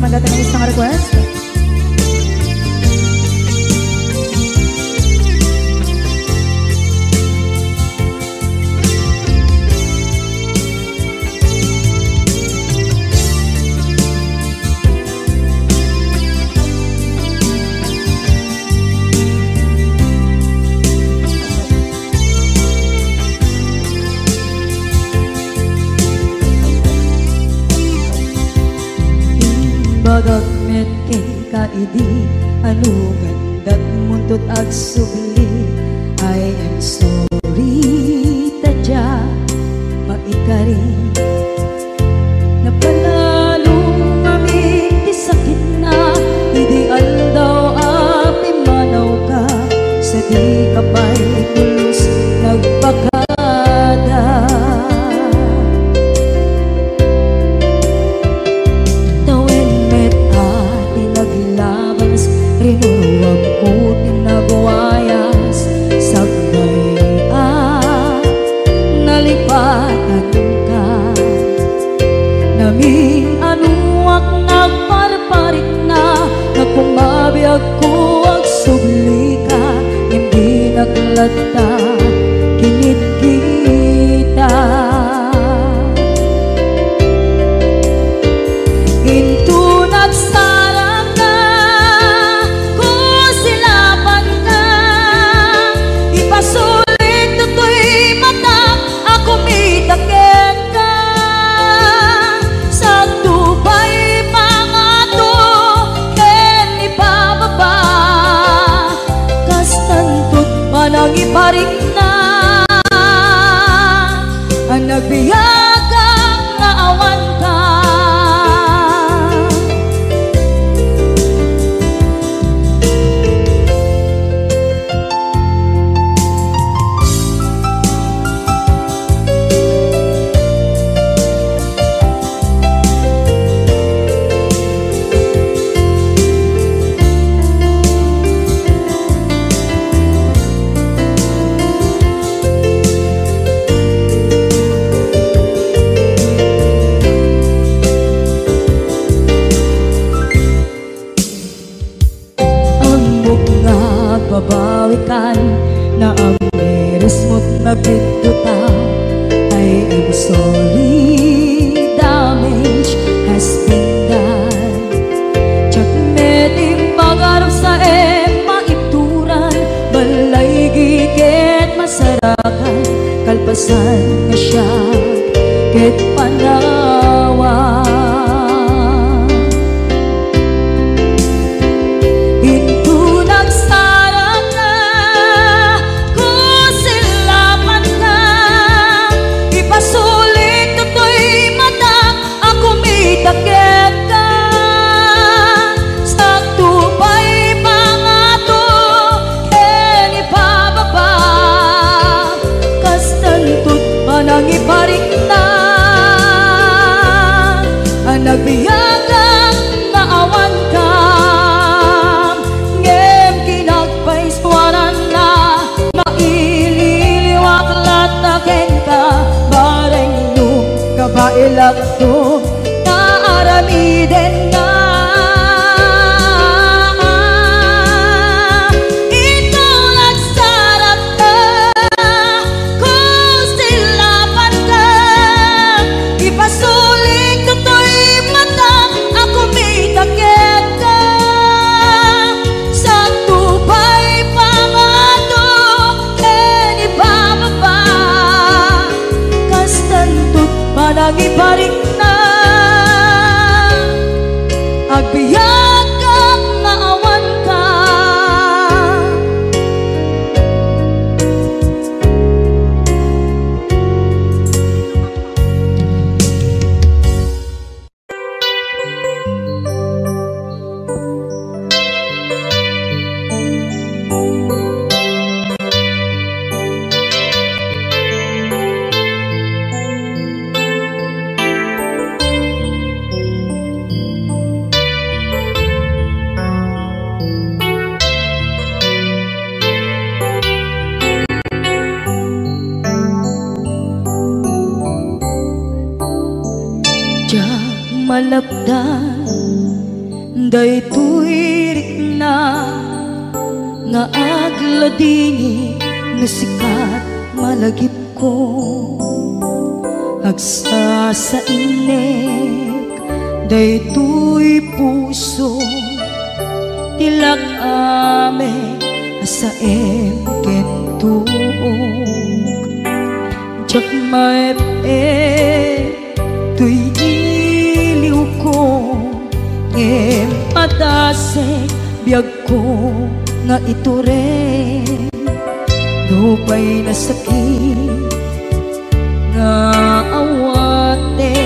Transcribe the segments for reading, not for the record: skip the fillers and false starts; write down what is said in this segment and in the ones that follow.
mandatang ng isang request. Bagat met kay kaidi ano gandat muntot ag subli. I am sorry tadya maikari napanalo kami di sakit na ideal daw api manaw ka sa di kapay tulos nagpakada. Rinuwag ko tinagwayas sagbay nalipatan ka namin anuak nagparparit na nagkumabiyag ko ag subli ka hindi naglata kinit kita into nagsarang na kusilapan ka ipasulit tutoy mata ako mitakit ka sa tubay pangato ken ipababa kastantot panang iparing na ang nagbiyagang nga awan ka. Babawikan na ang meres mo't nagpituta. I am sorry, damage has been done. Tsak meting pagarap sa maipturan balay gigit masarakan kalpasan na siya ket panawa. Takit ka sa tubay pangato ken ipababa kastantot panang iparing na ang nagbiyagang naawan ka ngem kinagpaiswanan na maililiwak lataken ka bareng nung kabailak to aramiden na ito nagsarap ka kung silapan ka ipasulit tutoy mata ako mitakit ka sa tubay pangato ken ipababa kastantot panang iparing na agbiyak kang maawan ka. Malapdan daytoy rikna nga agladingi nga sikat malagip ko agsa sa inek daytoy puso tilak ame asaem kentuog jak maep tuy iliw ko ngem padase biyag ko nga ito rin lupay na sakit nga awate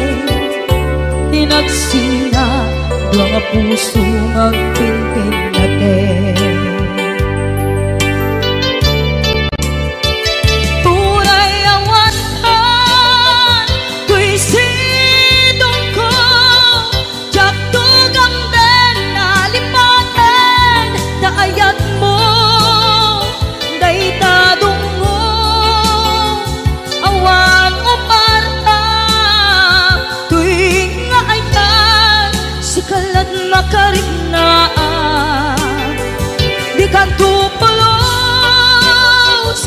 tinagsinga dua nga puso magpinpin natin turay awatan tuy sidong ko jak tugang den nalipaten daayat mo daytadong mo awan umarta tuwing nga aytan sikalat makarignaang di kan tupulos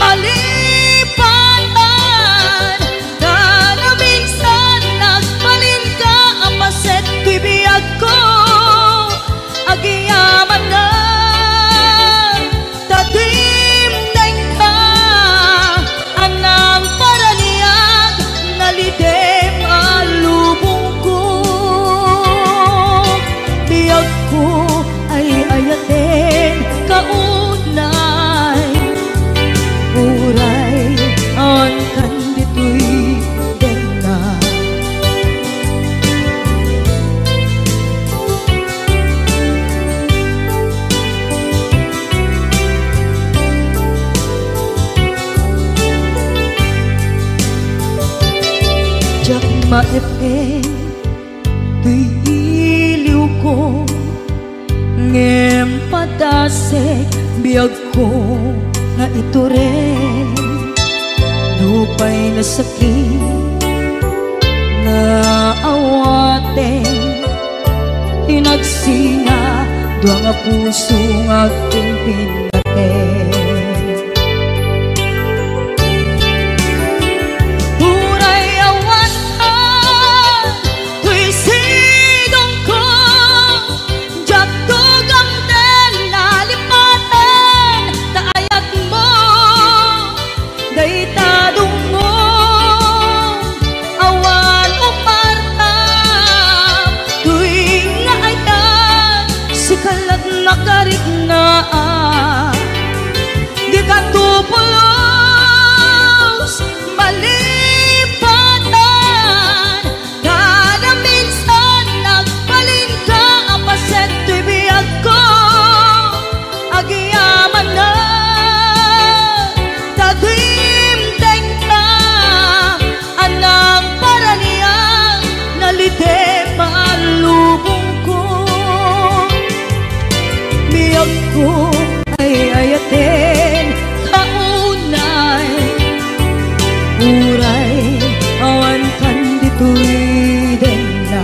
malipatan na minsan nagbalin ka apaset tibiyag ko agiyaman na tatimdeng ka anang paraniyag nalidem alubong ko biyag ko ay ayatin kaunay uray on kanditoy denna jak maepeng tuy iliw ko ngem padasek biyag ko nga ito rin lupay na sakit na awate tinagsinga dua nga puso nga pinpinaten turay awatan tuy sidong ko jak tugang den nalipaten daayat mo daytadong mo awan umarta tuwing nga aytan sikalat makarignaang di ka tupulos malipatan kada minsan nagbalin ka apaset tuy biyag ko agiyaman na tatimdeng ka anang paraniyang nalidem alubong ko biyag ko ay ayatin kaunay uray awan kanditoy denna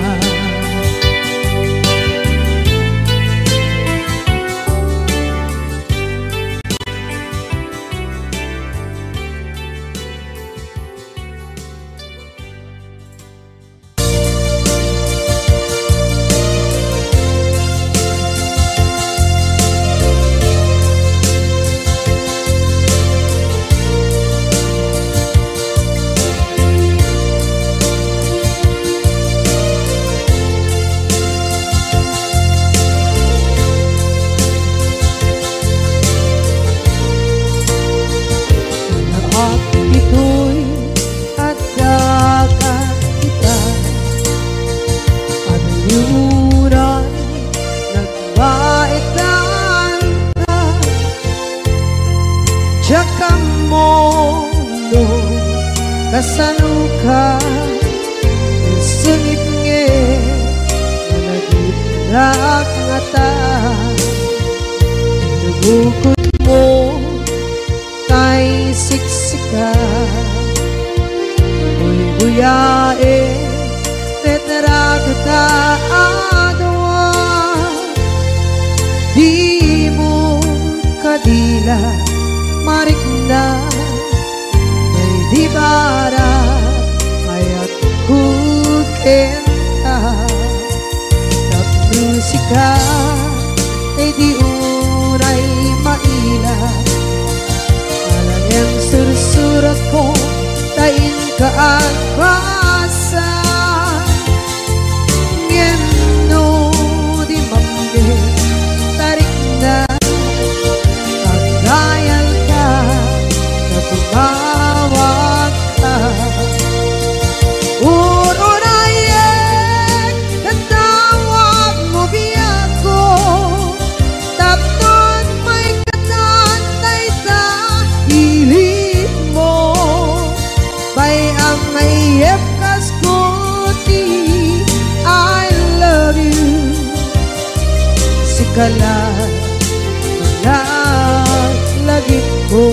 ito'y at kita paninyuran nagbaitan ka Tsaka mondo kasanuka sungit nge nagitrak ngata nabukod mo kay siksika buyae tetra kita adwa kadila marikna may di bara ayat kukenta musika ay di uray maila alam yang sursurat ko tain ka ang basa ngeno di mambi tarik na pagdayal ka na tumawag ka kala lagi ko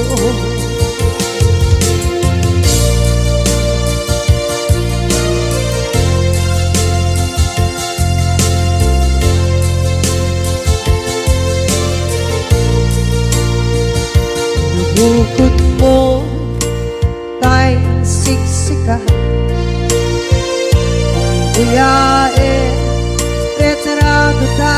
bukod mo tay siksika kuyae retrado ta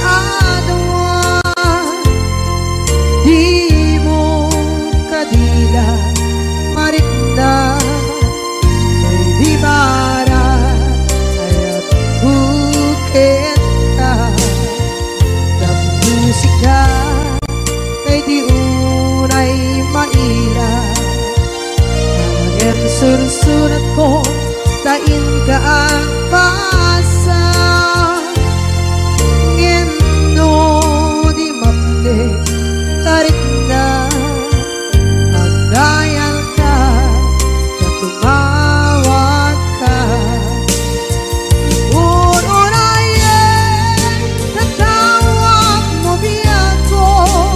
di mo kadila marikna may di bara ayat bukit ka na musika kay di unay maila ang sursurat ko tain ka ang basa ngeno di mamde tarik na pagdayal ka na tumawag ka uurayan tatawag mo biyak ko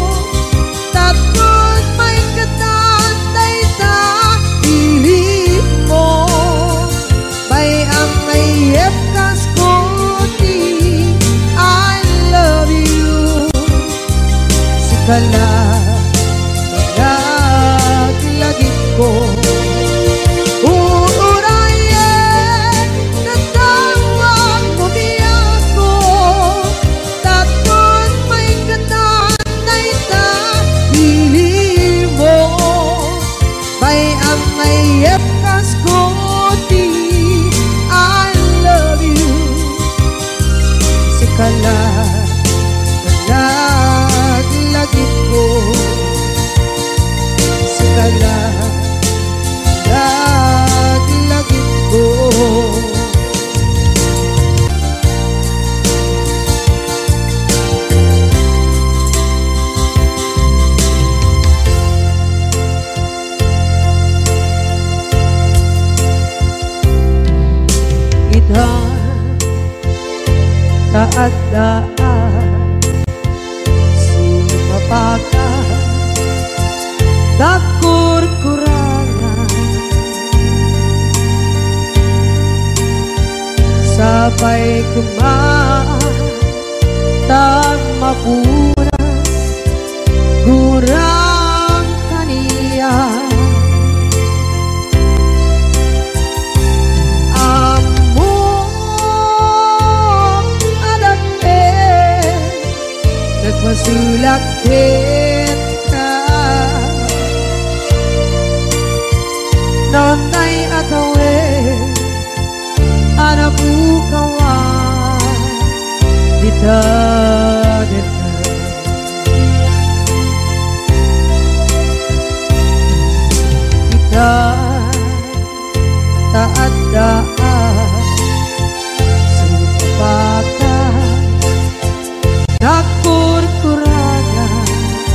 tapos may katantay sa pilit mo may ang mayep kas kuti I love you sikala lagi ko uurayan tatawag mo biyak ko tapos may katantay sa pilit mo may ang mayep kas kuti I love you sikala lagi ko sikala lagi ko ita taat paka dakur kurangan sampai tak mapuras gurang kania nagmasulak ka nonay atawe anabukawan dita kita taat supakan dakur kurangan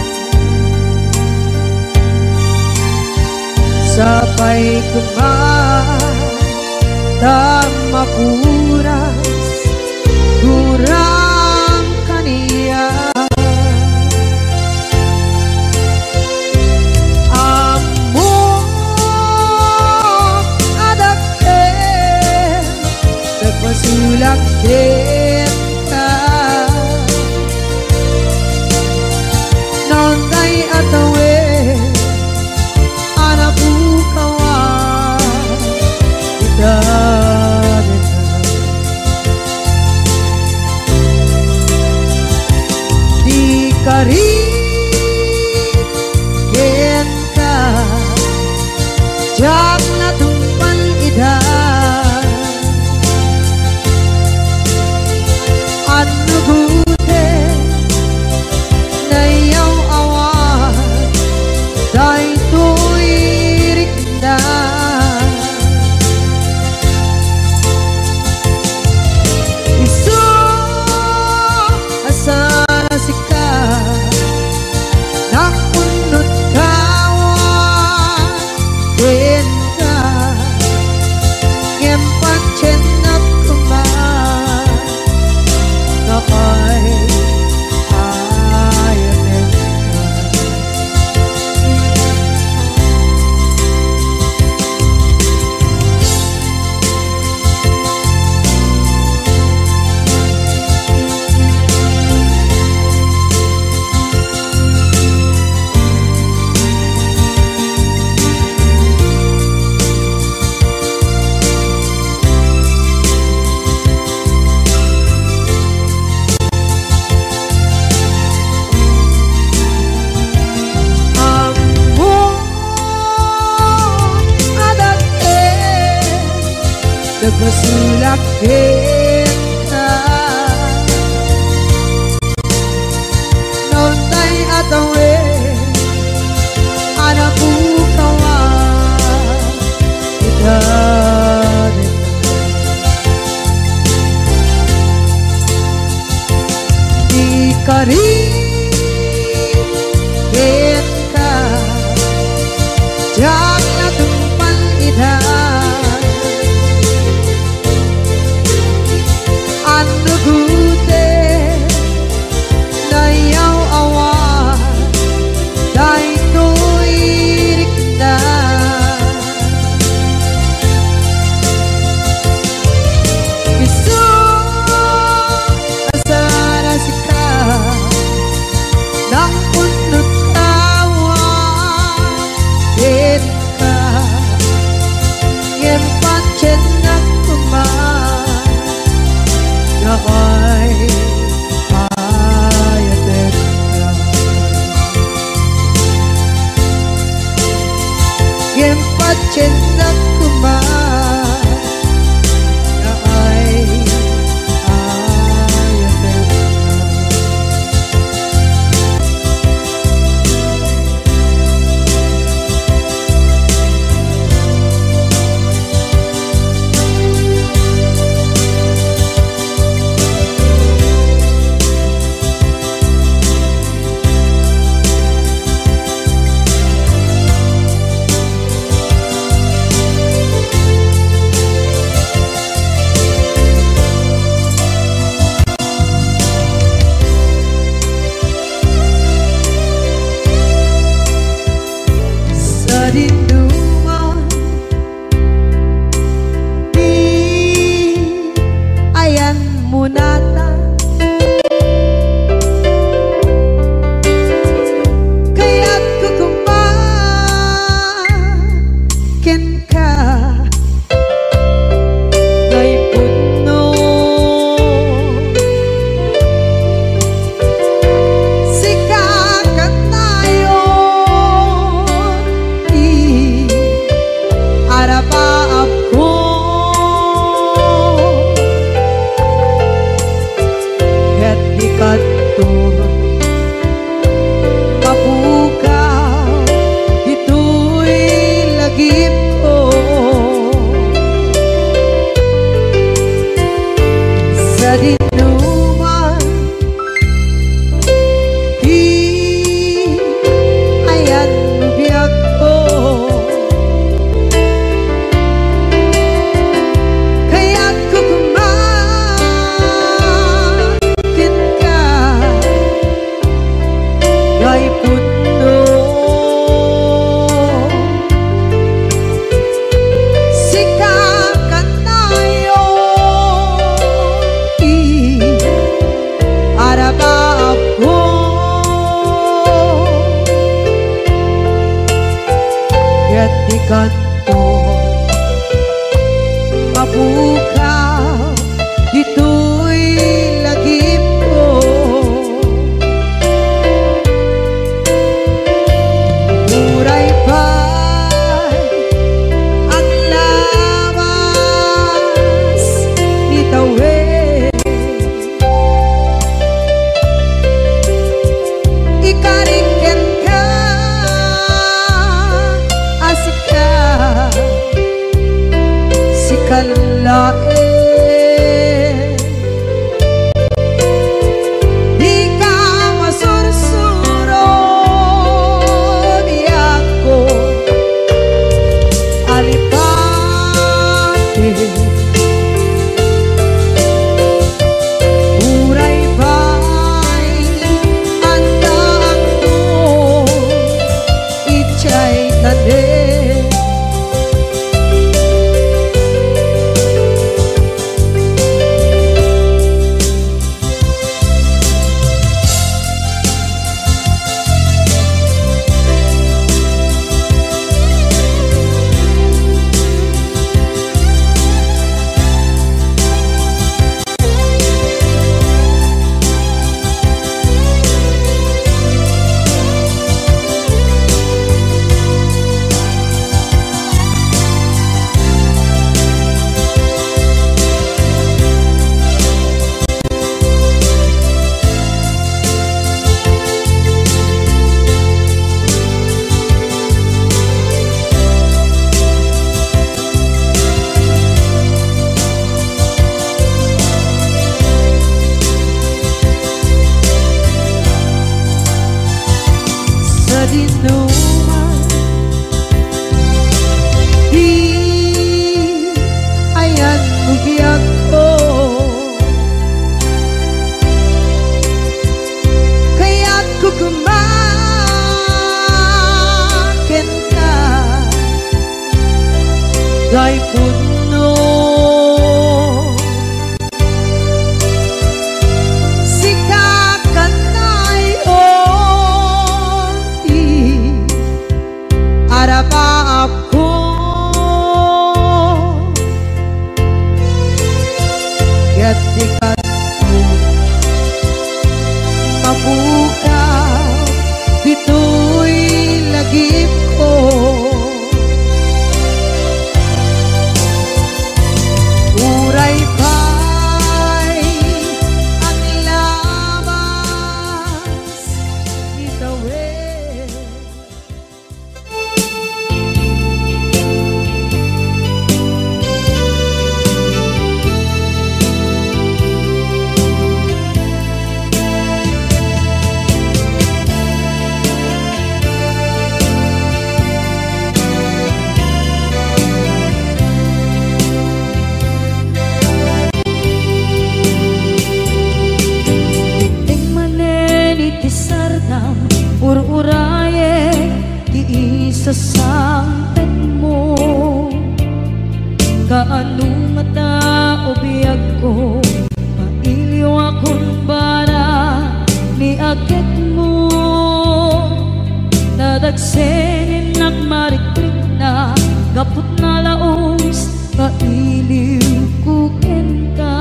sampai tak mapuras gurang kania nagmasulak kita nonday at nagmasulak kita noon tay atawe anak bukawan kita di karin ka jangan tumpan idah anu gute na yaw awan dahil tuirik na isu asara sika nang punot kawan din ka ngem pancen ng kuman na ay ayatin ka ngem pancen ng kuman na ay ayatin ka sa dinduman di ayan munata kaya't kukumakin ka kay puno sikakat tayo arapaap ko ket dikadto mapukaw ito'y lagip ko sa dinuman di ayan biyak ko kaya't kukumakin ka kay puno sikakat tayo arapaap ko ket dikadto mapukaw ito'y lagip ko muray pa'y ang lawas ni tawe ikariken ka asika sikalae di ka masursuro biyak ko alipate muray pa'y andaan ko ichay tade gay puno sikakanay oti arabaap ko kaya't ikat mo mabukaw dito'y lagip ko. Uray pa'y ang labas itawid. Ur-uraye di isasangpet mo kaano mata ubiyag ko mailiw akong bara ni agit mo nadagsenin nagmarikrik na gapot na laos mailiw kukin ka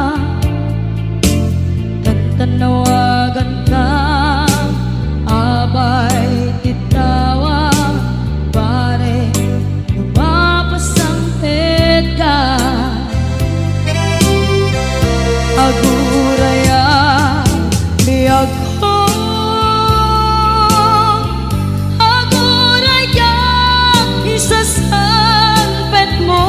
tantanawagan ka abay titawa pare lumapasangpet ka aguraya biyag ko aguraya isasangpet mo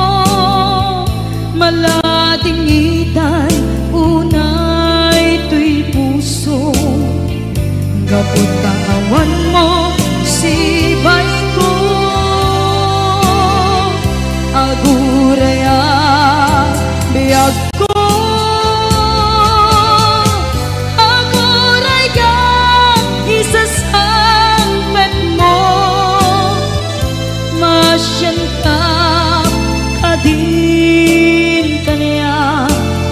malating itay unay tuy puso kapot kawan mo sibay ko aguraya biyag ko aguraya isasangpet mo masyan ka kadin kanya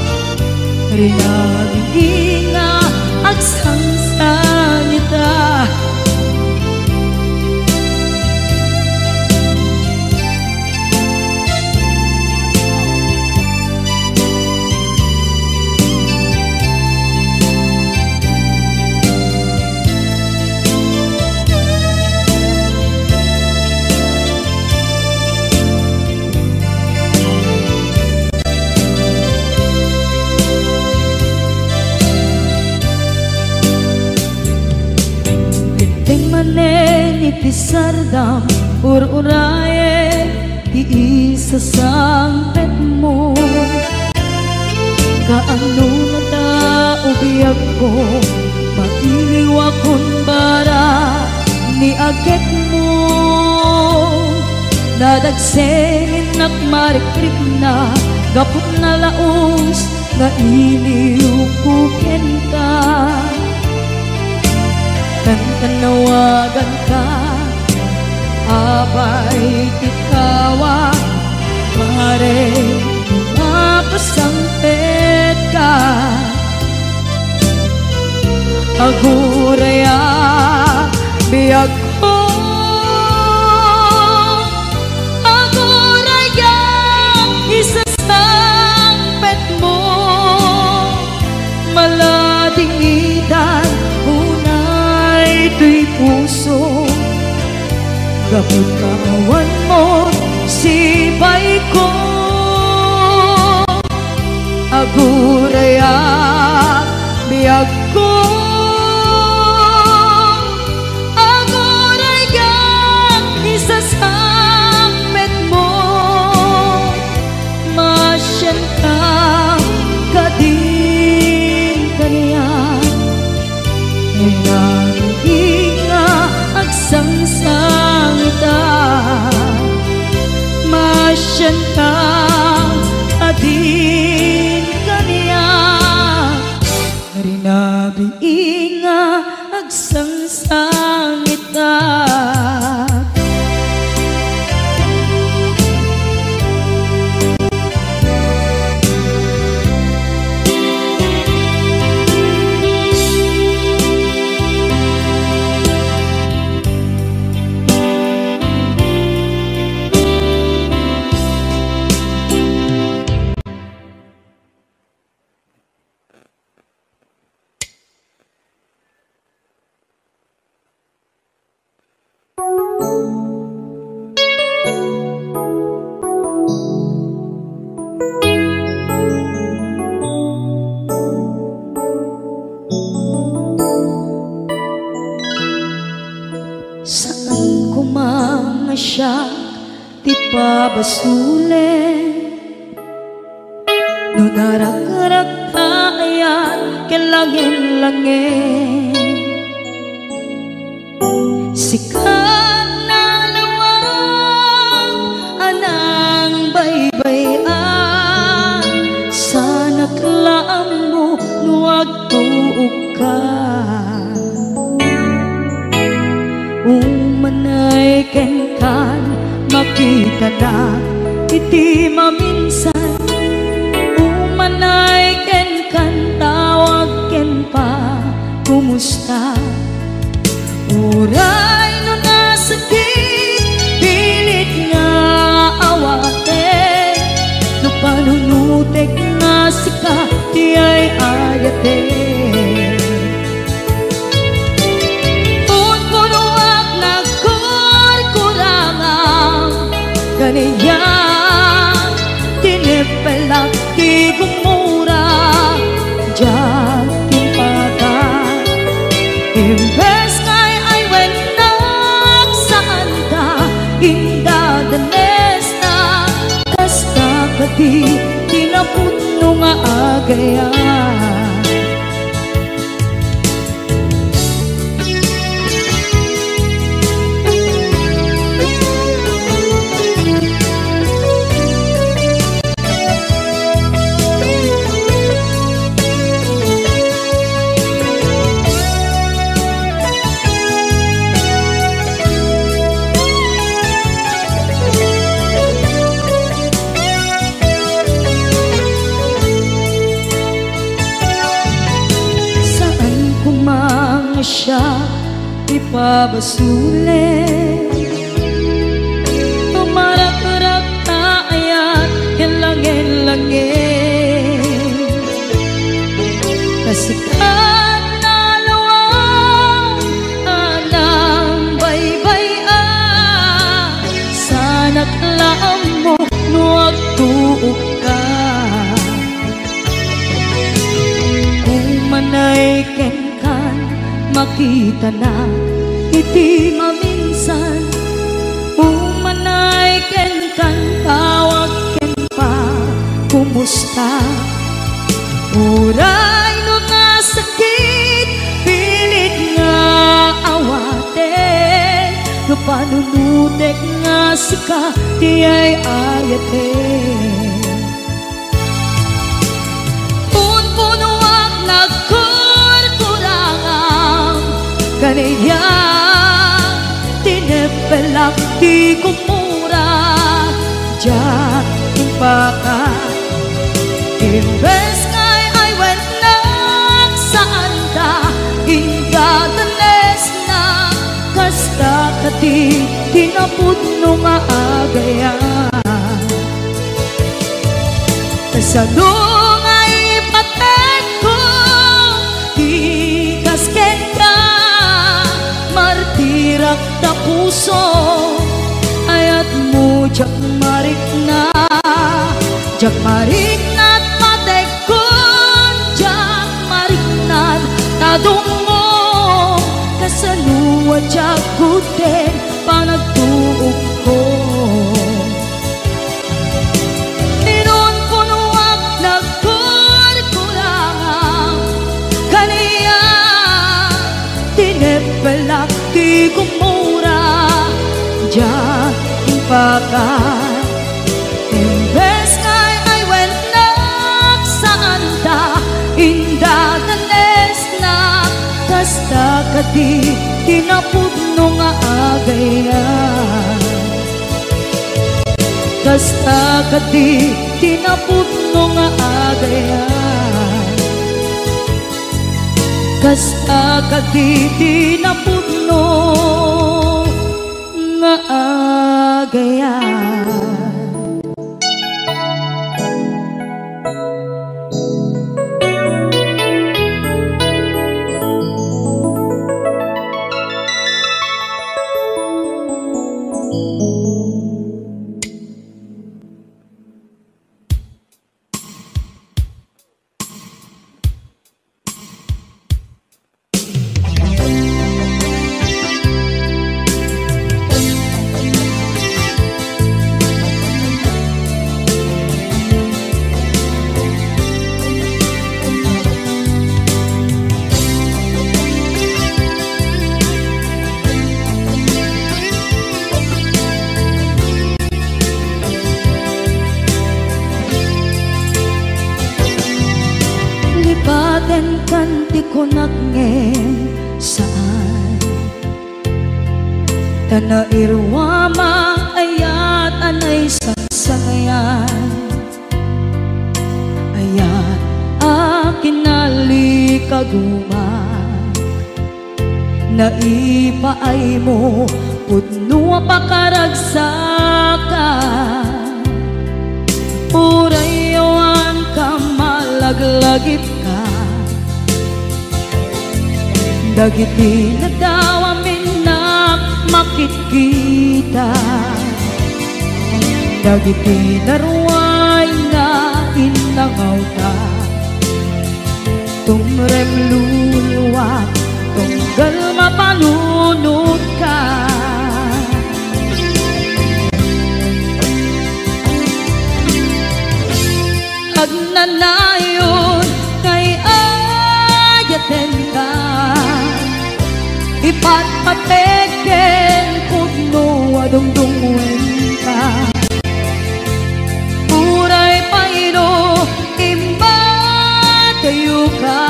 rinaging nga agsangsan ita Ipisardam ur-uraye di isasangpet mo kaano na ubiyag ko mailiw akong bara ni agit mo nadagsenin at marikrik na gapot na laos na iliw kukin ka tanawagan ka abay tikawa pare mapasangpet ka aguraya biyag ko aguraya isasangpet mo malading itan ito'y puso gapot kawan mo sibay ko aguraya biyag ko aguraya isasangpet mo masyan ka kadin kanya agsangsang ita masyan ka adin kanya rinabiing agsangsang ita ipabasulit. No narak-rak tayan kelangin-langin, sikat na lawag anang baybayan. Sana klaam mo nuwag tuog ka, umanay ken kan makita na iti maminsan. Umanay ken kan tawag ken pa kumusta. Uray no nasakit pilit nga awate, no panunutek nga sika di ay ayate. Unpunuak nagkurkurangang ganyan, tinipelak di gumura diyan timpagan. Imbes kay ay wenak saan ka indadanes na, kasta kadi tinaputno nga agayan. Siya ipabasulit, tumarak-rak tayan kelangin-langin, kasikat na lawang anang baybayan. Sana klaam mo nuwag tuog ka, umanay ken makita na iti maminsan. Umanay ken kan tawag ken pa kumusta. Uray no nasakit pilit nga awate, no panunutek nga sika di ay ayate. Unpunuak ganyan, tinepelak di kumura diyan timpakan. Imbes kay ay wenak saan ka indadanes na, kasta kati tinaputno nga agayan. Kasano nga ipatek ko di kasken ka, martirak ta puso ayat mo jak marik na. Jak marik na't matekon, jak marik na't tadungo, kasaluwa jak kuten panagtuog ko. Inunpunuak nagkurkurangang kaniya, tinepelak di kumura diyan timpakan. Imbes kay ay wenak saan ta indadanes na, kasta kadi tinaputno nga agayan. Kasta kadi tinaputno nga agayan. Kasta kadi tinaputno nga agayan. Aten kanti ko nakngem saan Tana irwama ayat anay sangsangayan Ayat akin nalikaguman Naipaay mo pudno pakaragsakan Urayawan ka malaglagip ka Dagiti na daw amin na makikita Dagiti na ruway na inangaw ta Tumrem luluwa tunggal mapanunod ka Agnanayon kay ayaten ka Ipatpateken pudno adungdungwen ka Uray payno imbatayo ka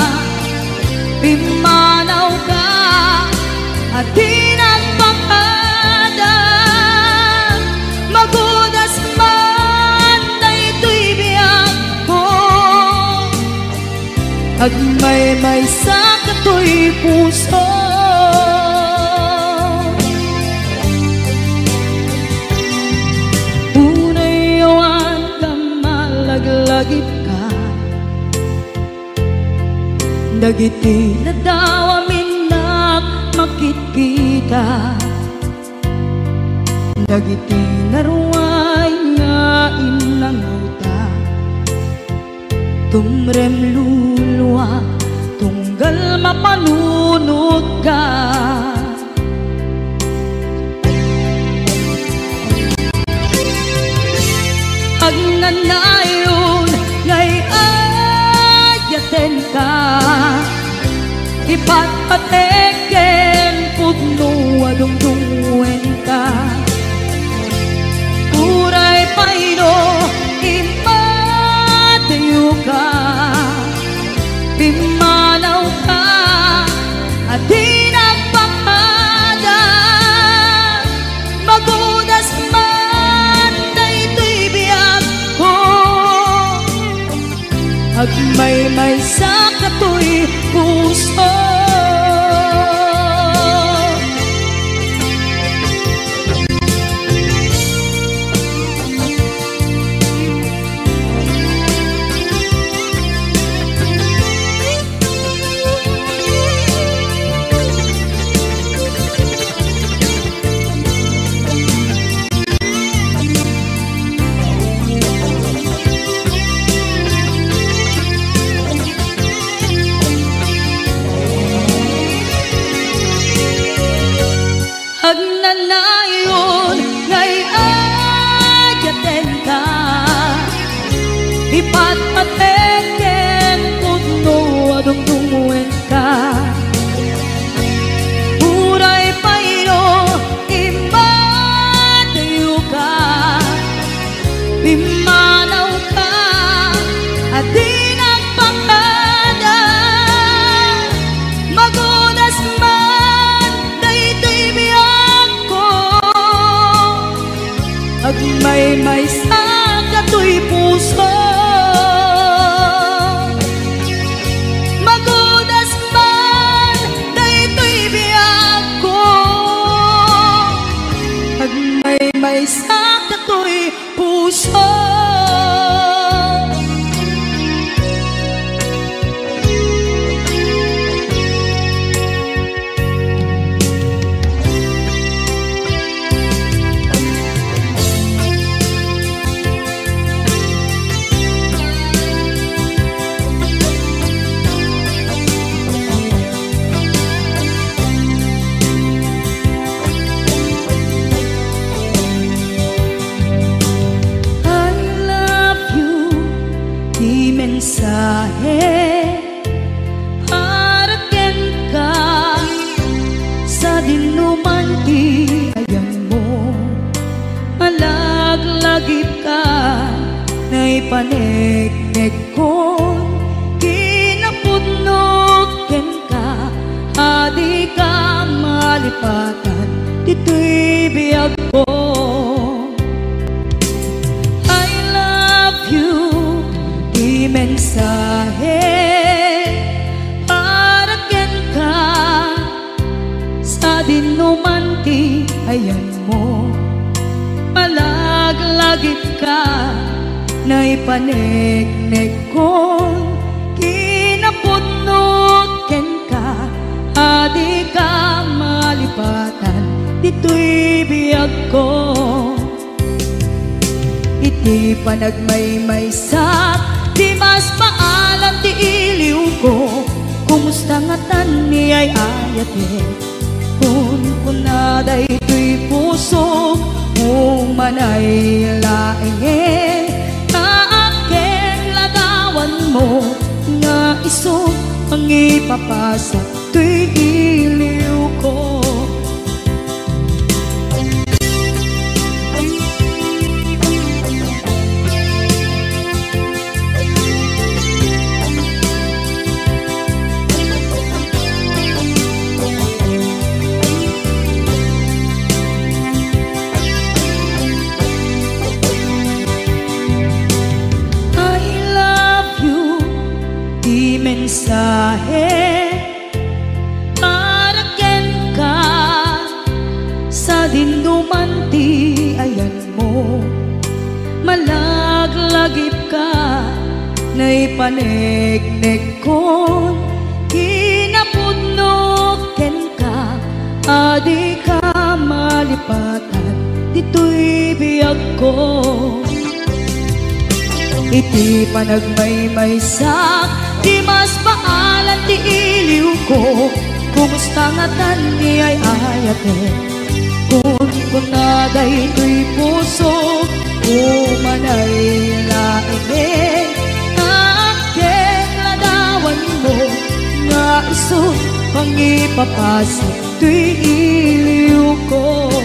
Pimanaw ka at di nagpakada Magudas man na ito'y biyak ko Agmay-may sa kato'y puso Unayawan ka malaglagip ka Dagiti na daw amin na makikita Dagiti na ruway nga inangaw ta Tumrem luluwa tunggal mapanunod ka Agnanayon ngay ayaten ka Ipatpateken pudno adungdungwen ka Uray payno impatayo ka Pimanaw ka at di nagpakada Magudas man na ito'y biyak ko Agmay-may sa kato'y puso Agnanayon ngay ayaten ka Ipatpateken pudno adungdungwen ka Uray payno imbatayo ka Pimanaw ka at di nagpakada Magudas man na ito'y biyak ko Agmay-may sa kato'y puso Magudas man na ito'y biyak ko Agmay-may sa kato'y puso mensahe haraken ka sa dinuman di ayan mo malaglagip ka na ipanegnek ko kinapudno malipatan, dito'y biyag ko. I love you, di mensahe, para ken ka, sa dinuman ti ayan mo. Malaglagip ka, na ipanegnek kon, kinapudnot ken ka, adi ka malipatan, dito'y biyag ko. Iti panagmaymaysak, di mas maalam ti iliw ko, kumusta nga tan ni ay ayate, kun kunaday to'y puso, kung manay laingin, kaaken ladawan mo, nga iso ang ipapasa, to'y iliw ko. Mensahe, para ken ka, sa dinuman ti ayan mo. Malaglagip ka, na ipanegnek kon, kinapudnot ken ka, adi ka malipatan, dito'y biyag ko. Iti panagmaymaysak, di mas maalan ti iliw ko, kumusta nga tan ni ay ayate, kun kunaday to'y puso, umanay laingin, kaaken ladawan mo, nga iso pang ipapasa, to'y iliw ko.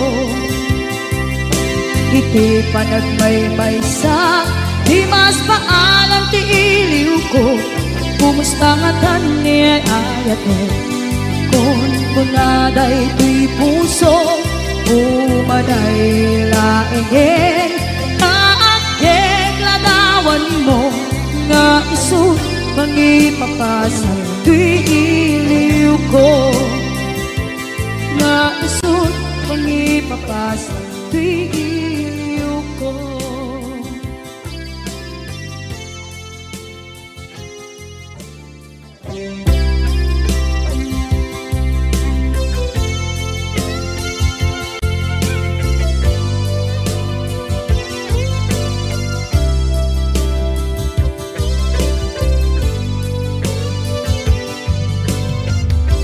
Iti panagmaymaysak, di mas maalam ti iliw ko, kumusta nga tan ni ay ayate, kun kunaday to'y puso, umanay laingin, kaaken ladawan mo, nga iso pang ipapasa, to'y iliw ko. Nga iso pang ipapasa, to'y iliw ko.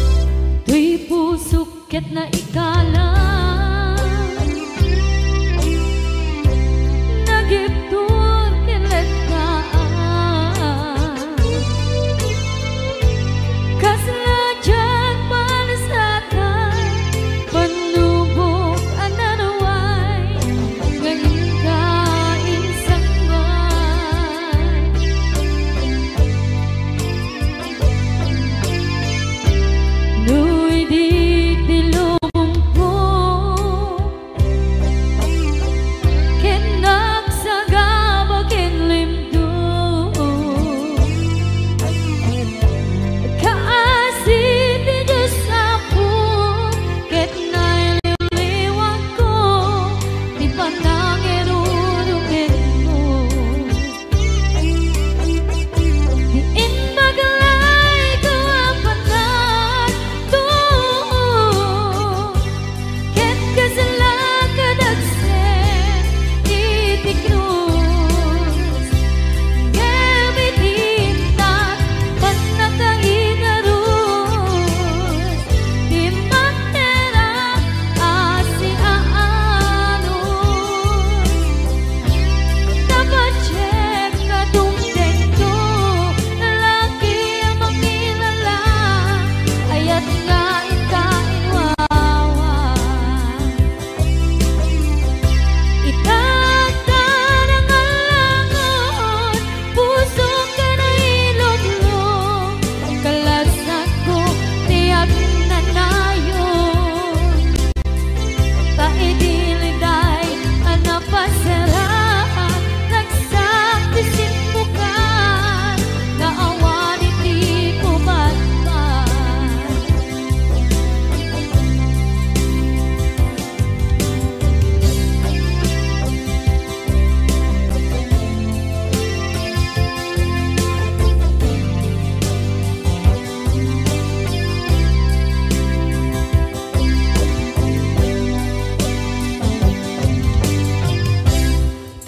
Tuy pusok ket na ikalang,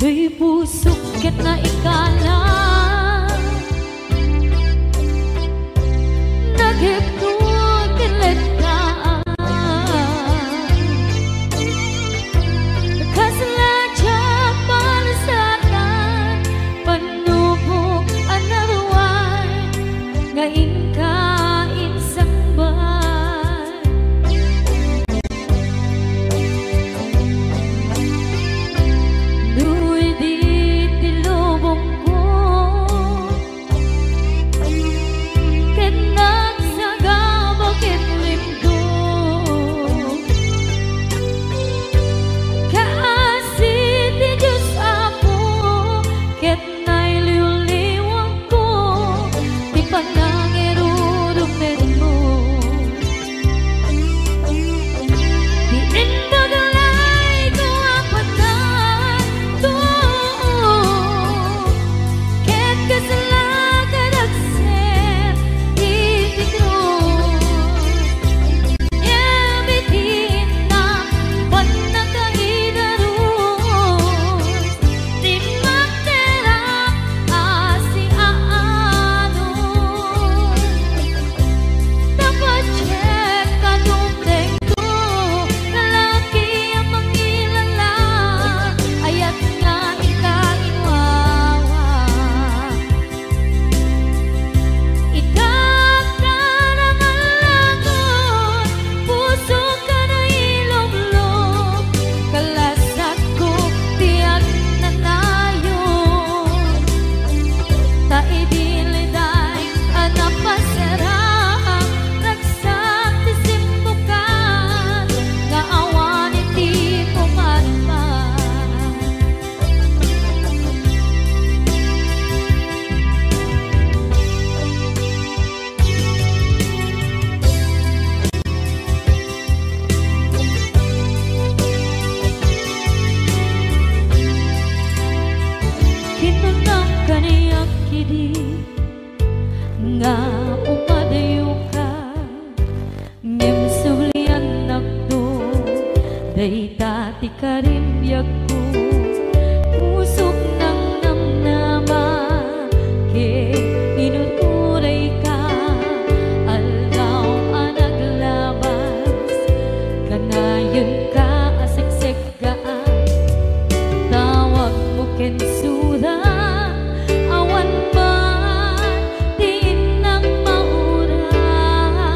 Tuy pusok ket na ikala nagigtog kiletaan kasladya palasakan panubog another one ngayon kain sangban duwi di tilubong ko kenang sagaba kitlim ko kaasi di Diyos ako ket na'y liw-liwang ko di panangirurupin mo di inbagalay ko apatan to ket kasalakan aksep itikron yabitin na panagkaidaros di magterap asi aanon dapat check kadumdeng ko lalaki ang mangilala ayat nga ikainwawa ikakta ng alagon puso ka na ilog-log kalasag ko tiyak na nayon taidiliday anapasarang ragsak ti simbukan nga awan iti pumatpat kinunang kaniyak kidi nga upadayo ka ngem sulian nakdo dayta ti karibyag ko pusok ng namnama ke inuturay ka aldaw ang naglabas kanayon ka aseksek gaan tawag mo kensuda awan man din ng mauran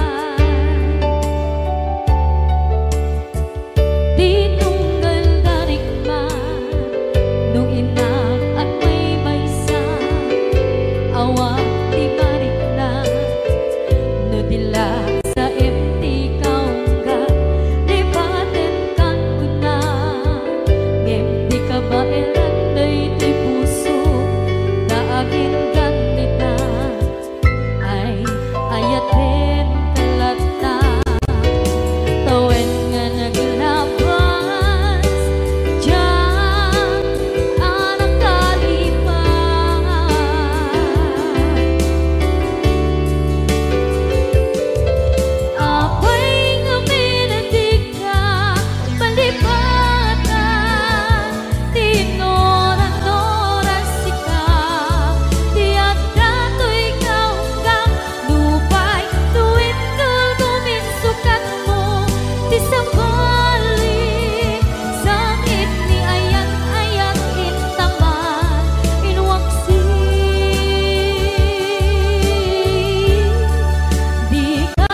di tunggal darigma nung inak at may maysa awang di marikna no dila sa empty kaungga lipaten kan kuna ngem di ka ba elanday ti puso kaagin ganita ay ayaten kalata tawen nga naglabas diyan anak kalipan apay nga minatig ka palipatan tinoran-noran sika tiyak dato'y kaunggang lupay tuwid kal guminsukat mo ti sabali sangit ni ayan-ayan intaman inwaksi di ka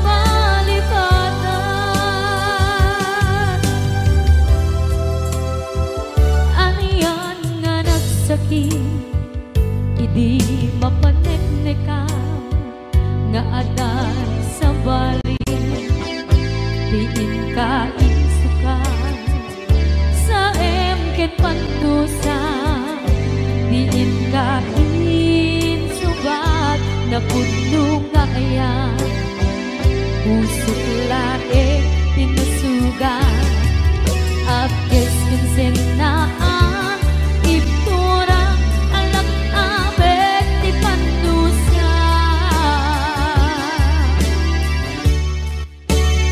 malipatan aniyan nga nagsakit idi mapaneknekan nga adan sa bali diin ka insukan sa emket pantusa diin ka insubat na puno nga ayan pusok lae tinusugan apkes kinsenaan ipturang alak abet ti pandusa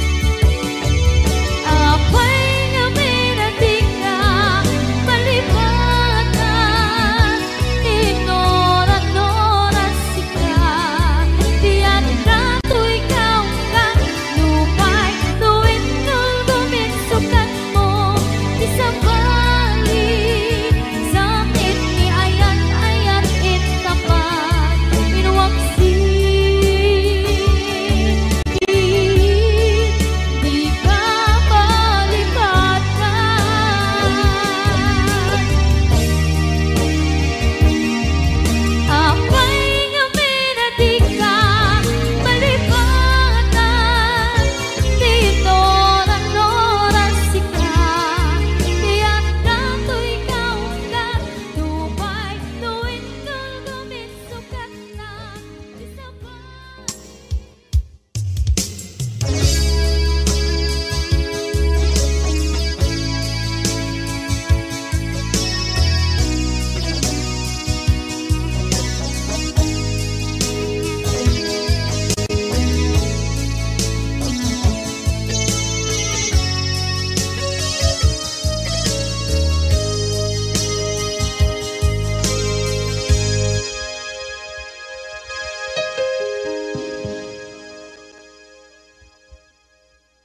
apay nga minating ka palipatan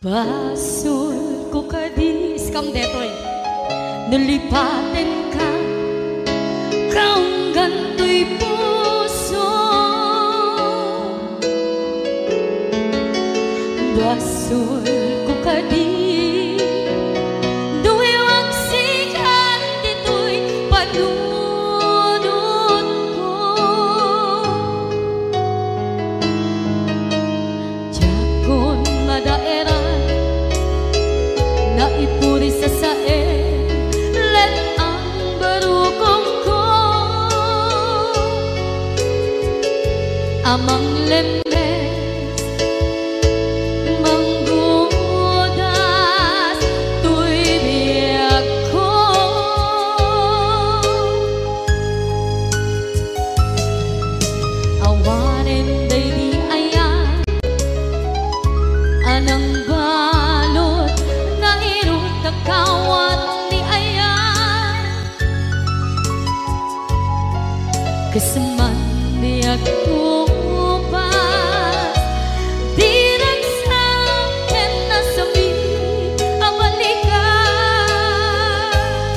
Basol ko kadis kam detoy nalipatin ka kaong ganto'y puso. Basol ko kadis duwewang sikat dito'y panunod ko. Jakon madaeran naipuri sa sae let ang barukong ko amang lemes manggudas tuy biyak ko. Awanin day di ayan anang balot na irong kakawat ni ayan kasaman biyak ko pa di nagsakin na sabi ang balikan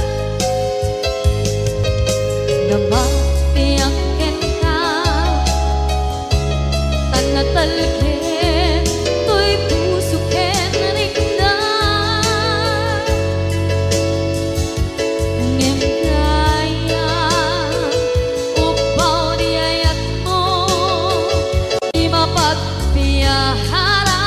na mapiyakin ka tanatalkin to'y pusukin rin na ngem kaya upaw di ayat mo di mapagpiyaharan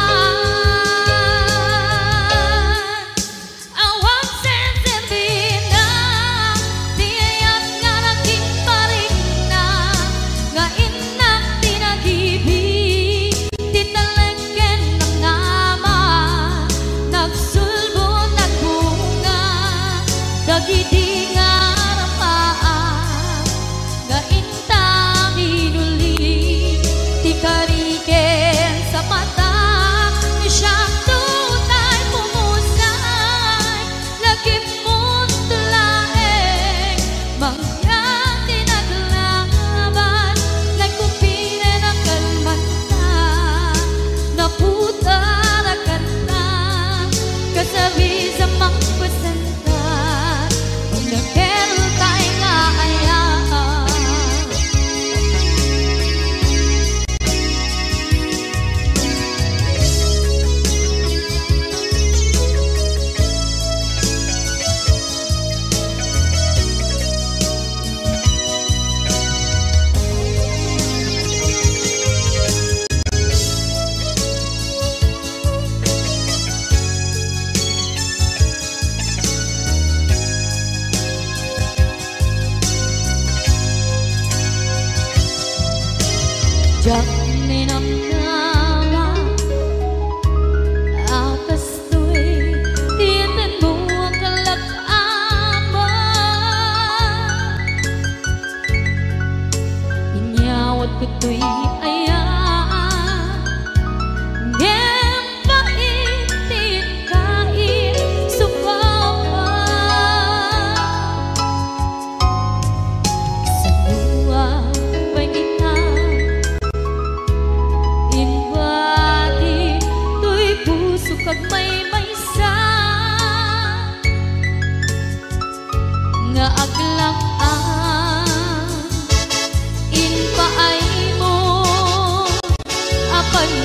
awang sensetin na di ayat nga naging paring na nga inak tinag-ibig di talagyan ng naman nagsulbo nagbunga dagidi nga rapaan nga intang inuli ti kariken sa mata ni siyang tutay pumusay lagi mong tulaeng mangyang tinaglaban nagkupine ng kalmanta naputara kanta kasabi sa mga pasantan kung nagkeltay nga ayaan. Jak ninamnama akas to'y tiyanan mo ang kalak-aman inyawat ko to'y ayan ngem paitin kain supawan sa luwa pa'y inbati to'y puso kag may maysa nga aglang-an inpaay mo apan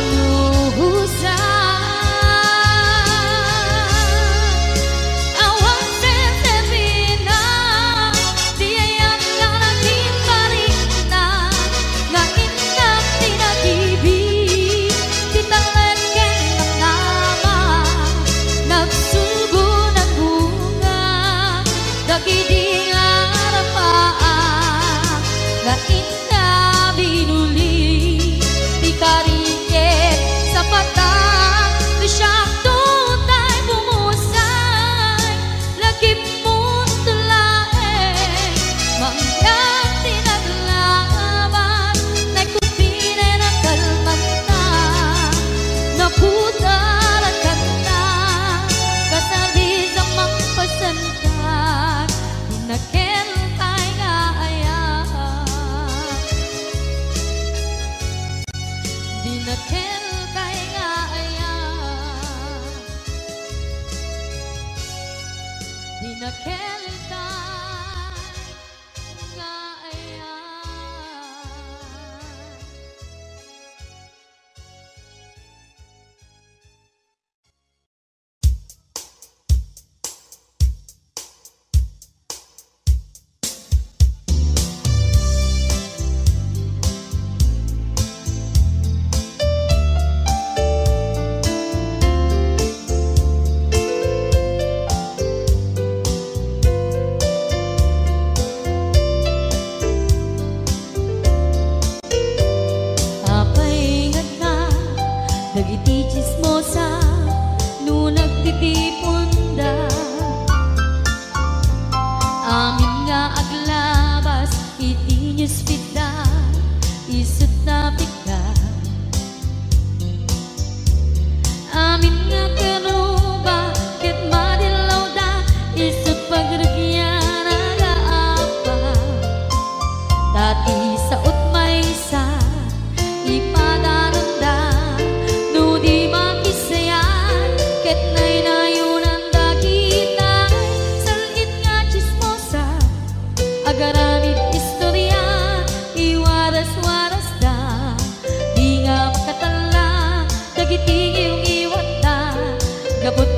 nuhusan awang sensetin na di ayat nga naging paring na nga inak tinag-ibig di talagyan ng naman nagsugo ng bunga dagidi nga rapaan nga inna binuli di kariket sa mata di siyang tutay bumusay lagi mong tulaeng mangyang tinaglaban nagkupine ng kalmanta naputaran kanta kasabi sa mga pasantan nakeltay nga ayaan.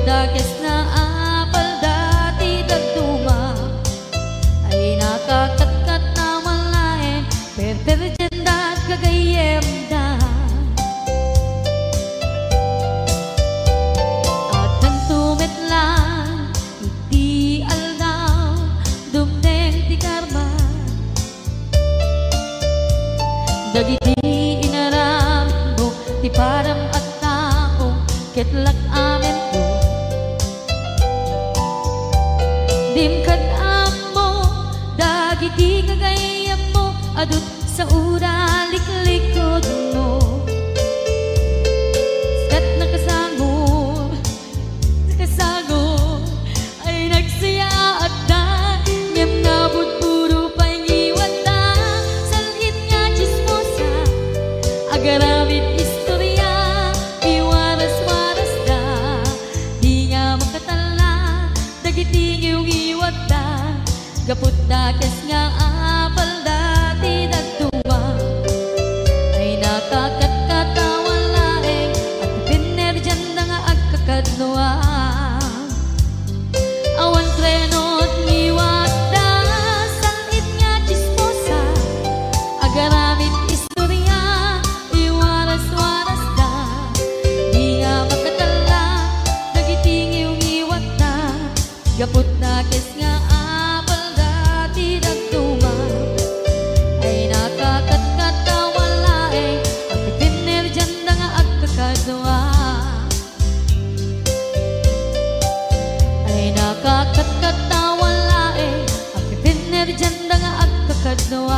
dakes na apal dati dagduma ay nakakatkat na malain perperjenda at kagayem da at nagtumit lang iti aldaw dumdeng ti karma dagiti inaram mo ti param at tao ketlak amen ko dimkad amo dagiti kagayam mo adut sa ura liklikod mo skat nakasagor ay nagsaya at da ngem nabot puro pangiwat da salhit nga chismosa agaramit istorya iwaras-waras da di nga makatala dagiti giwat da gaput dakes nga apal dati dagduma ay nakakatkatawang laeng at pinerjanda nga agkakadnoa awan trenot ngiwat da salhit nga chismosa agaramit istorya iwaras-waras da di nga makatala dagiti ngiwat da gaput dakes nga apal dati dagduma ay nakakatkatawang laeng at pinerjanda nga agkakadnoa ay nakakatkatawang laeng at pinerjanda nga agkakadnoa.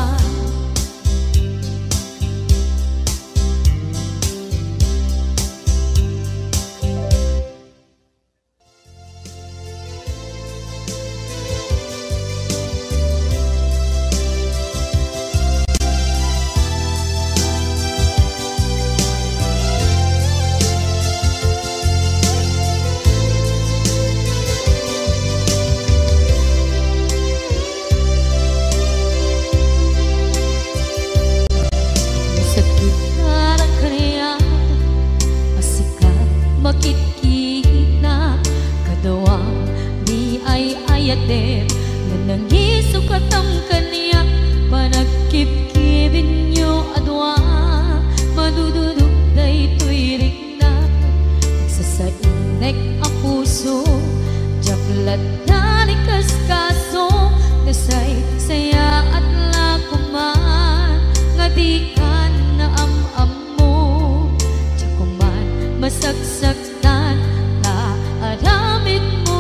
Sakit na kaya masikat makikita kadawang di ay ayaten na nangisukat ang kaniya panagkipkibin nyo adwa madududog na ito'y rikna nagsasainek ang puso jaklat na likas kaso nasay saya at lakuman nga di ka na am-amo tsakuman masagsaktan na aramid mo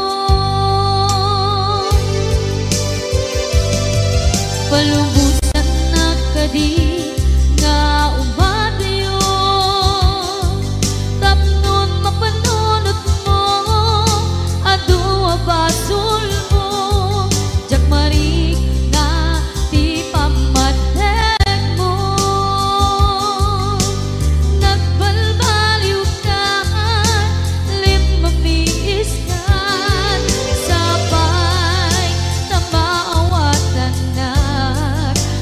palubusan na kadi nga umadayo tapnon mapanunot mo adu basol mo jak marik na ti pamatek mo nagbalbaliw ka limang niis ka sabay na maawatan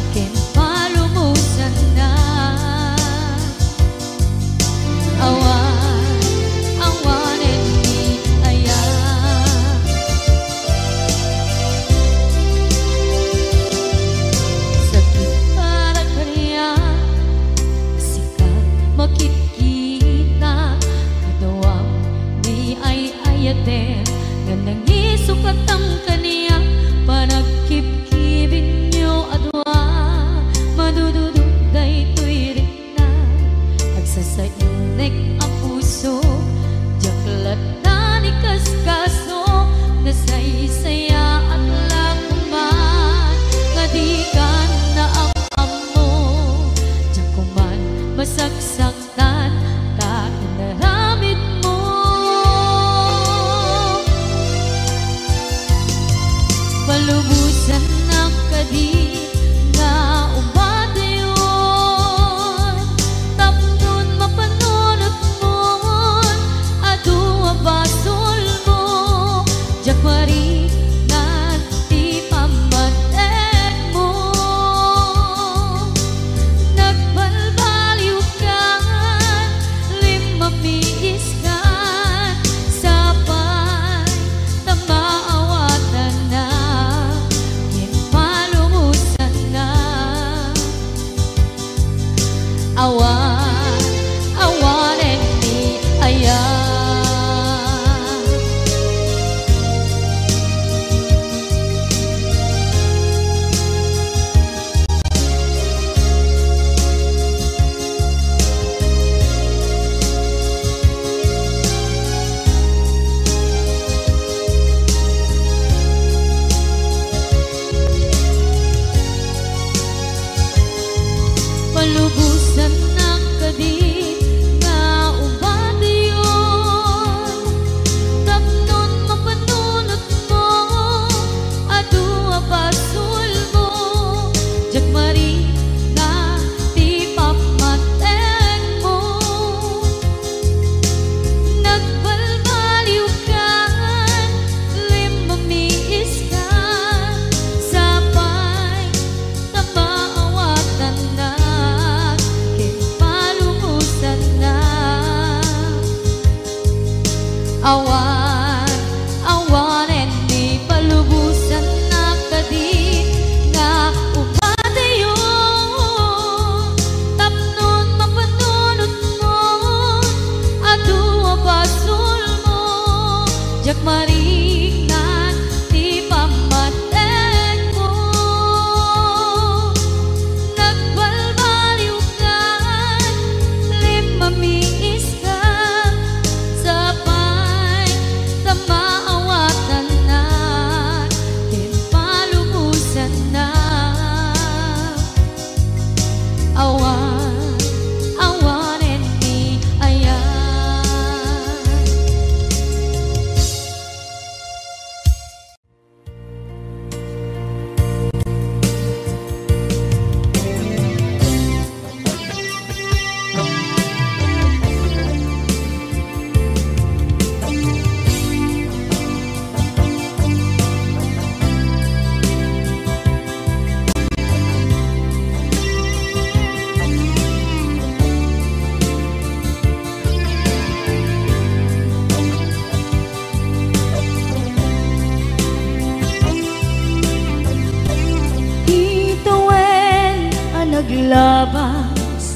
naglabas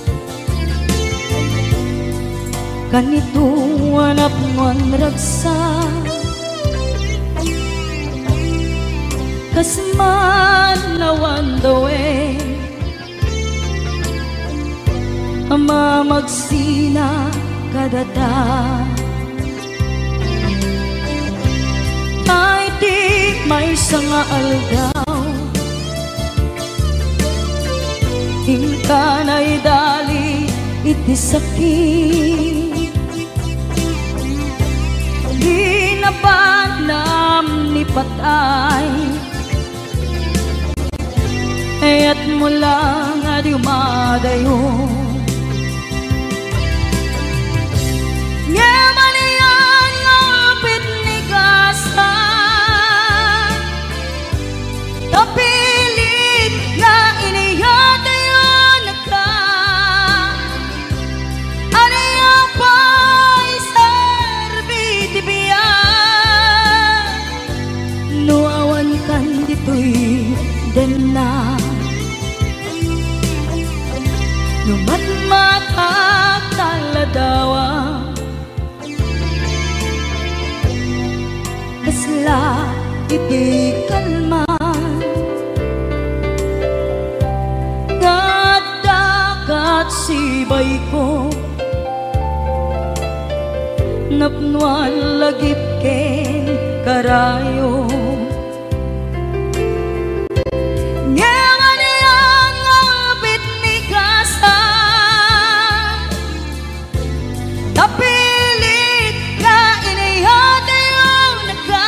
kanito hanap ngon ragsa kasman nawan dawe ama magsina kadata ay di may sanga aldaw hingka na'y dali iti sakit di nabanam ni patay ayat mo lang at umadayo Nyamanian ngapit ni kasa tapilit na iniyatayon ka Aniya pa'y serbiti biyan nuawan kan dito'y dena numatmatak taladawa kasla iti kalman dagat sibay ko napnuan lagip ken karayo Nyamanian ngapit ni kasa tapilit na inihatayon ka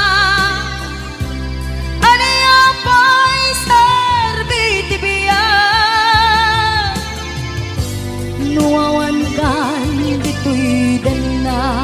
Aniya pa'y serbiti biyan nuawan kan dito'y dana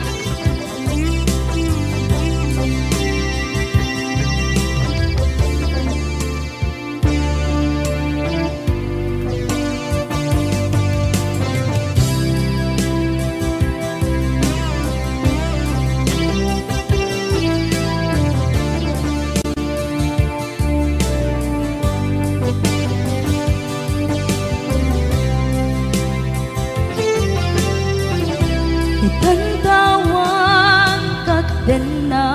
Itantawan kakden na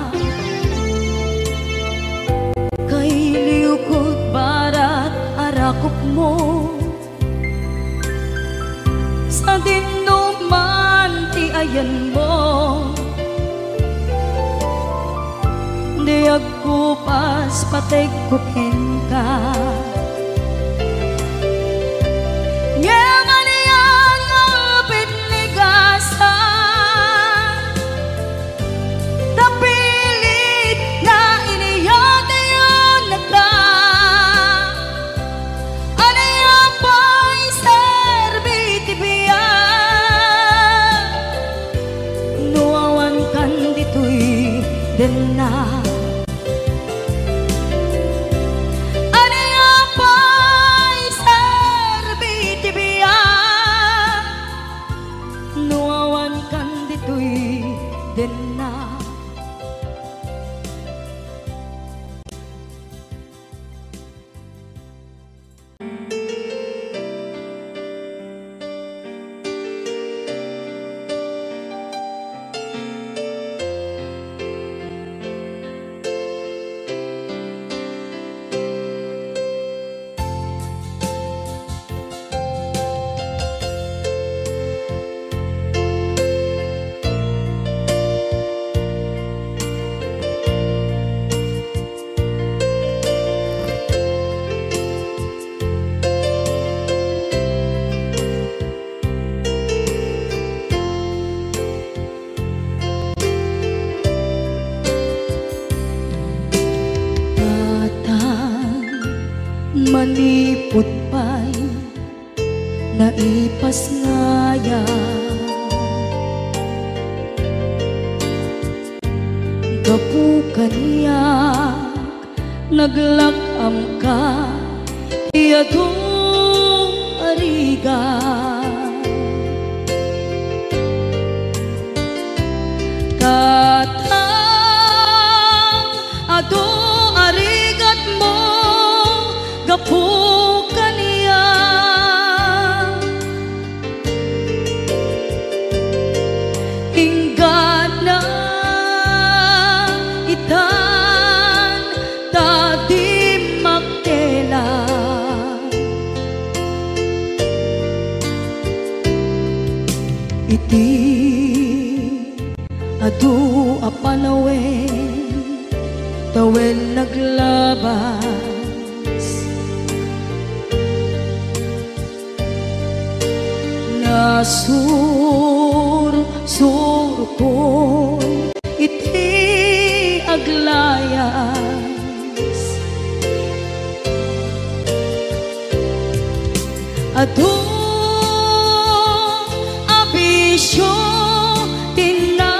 kay liukod barat arakop mo sa dinuman ti ayan mo di agkupas patay kuken ka Nyamanian ngapit ni kasa tapilit na iniyatayon ka Aniya pa'y serbiti biyan nuawan kan dito'y dena Aniya pa'y serbiti biyan nuawan kan dito'y dena manipot pa'y naipas ngaya gapu kaniyak naglakam ka iyadong ariga katang ado arigat mo gapu sur ko iti aglayas adong abisyo tina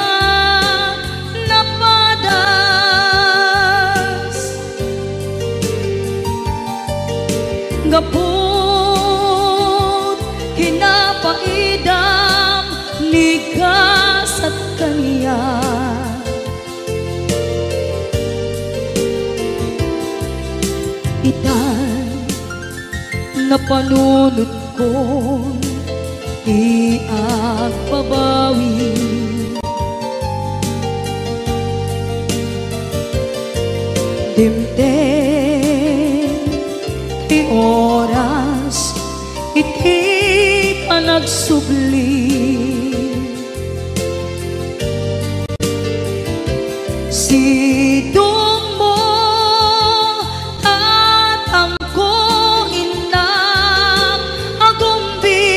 napadas gapot kinapaidam nigas at kaniya itan na panunod ko di agbabawi dimdem ti oras iti panagsubli sidong mo tatangko inak agumbi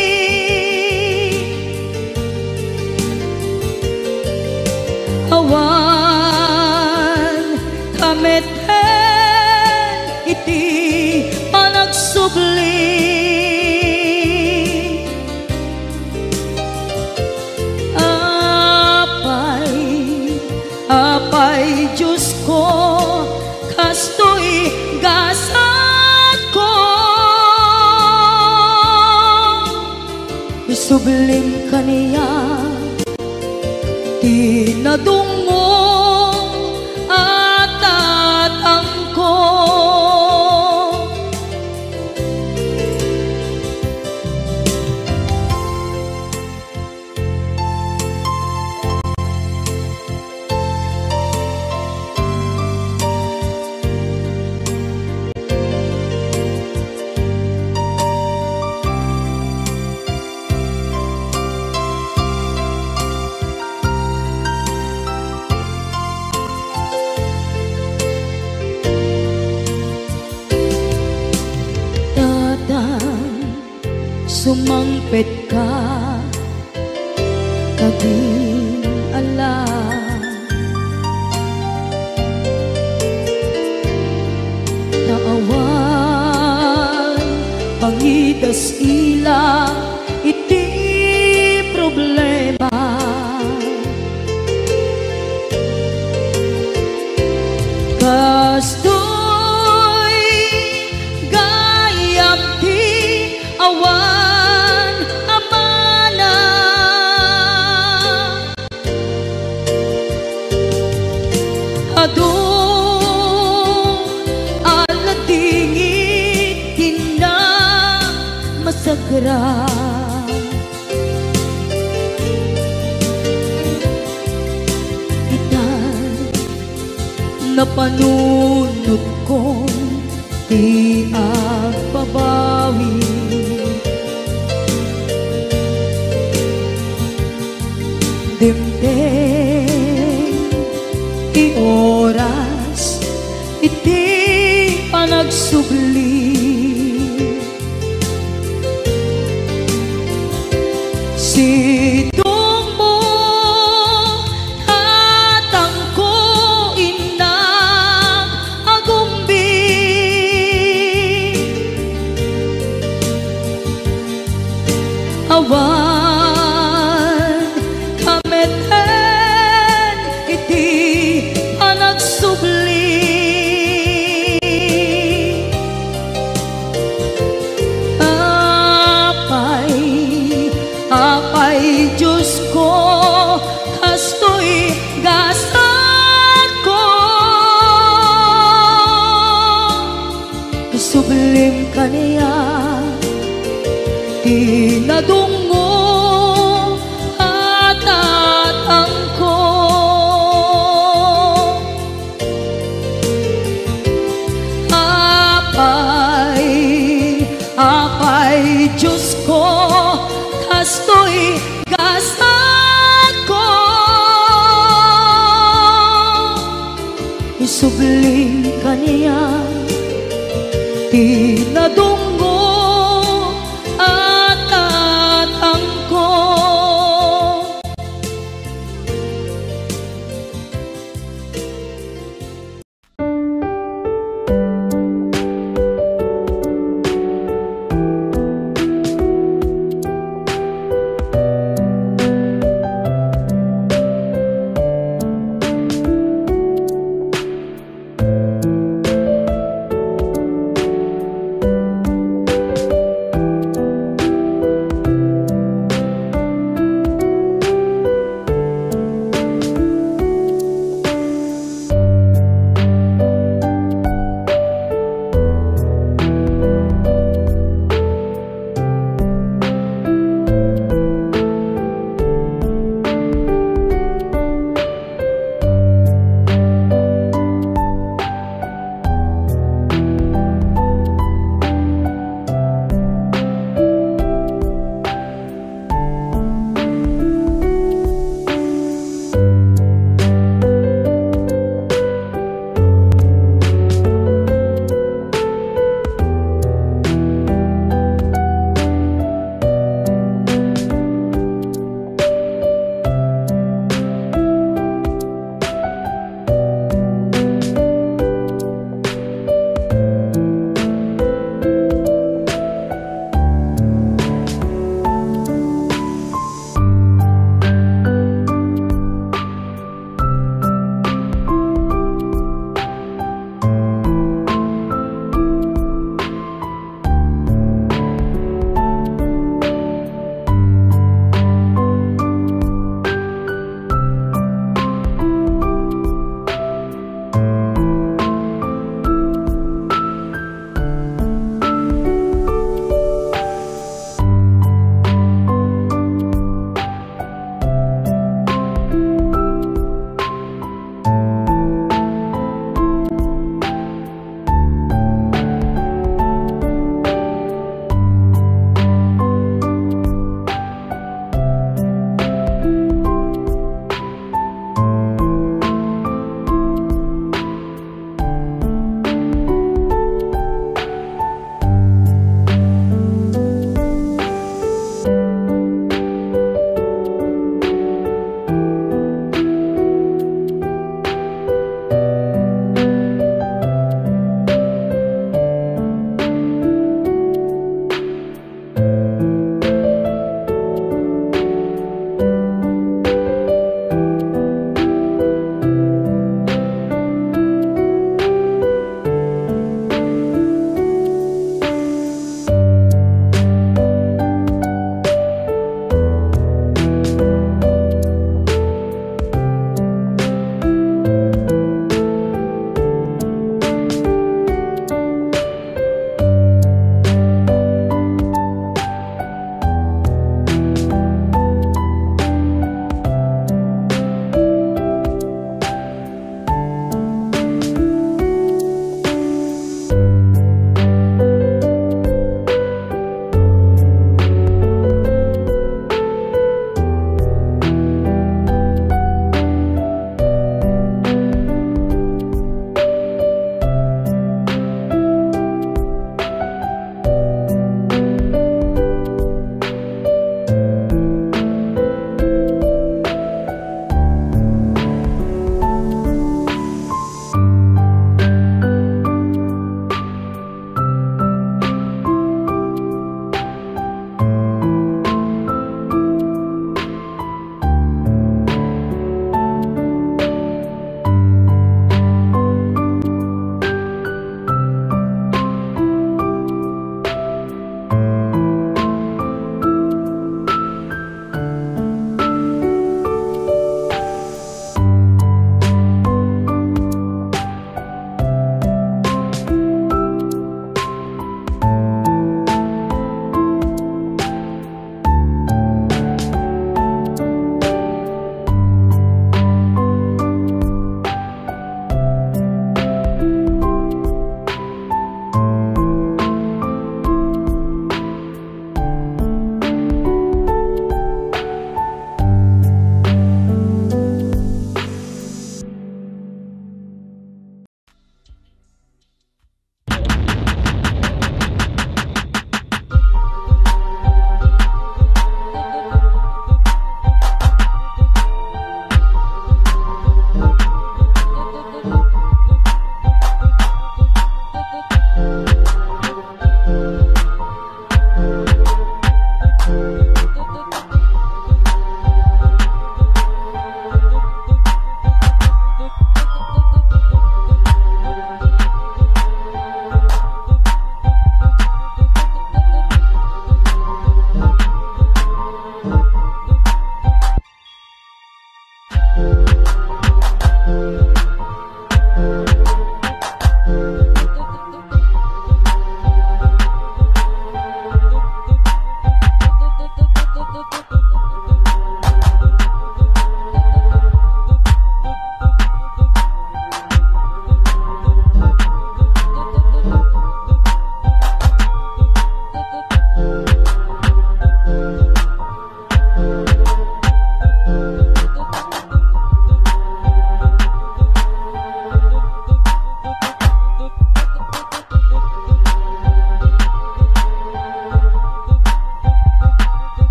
awan kameten iti panagsubli apay Diyos ko kastoy gasat ko isublim kaniya tinadungo at tatangko sumangpet ka kaging alam naawan pangidas ila iti problema kastoy gayam ti awan adong aladingit tina masagra itan napanunod ko di agbabawi dimdem ti oras iti panagsubli sidong mo tatangko inak agumbi awan kameten iti panagsubli apay Diyos ko kastoy gasat ko isublim kaniya tinadungo at tatangko apay Diyos ko kastoy gasat ko isublim kaniya tinadungo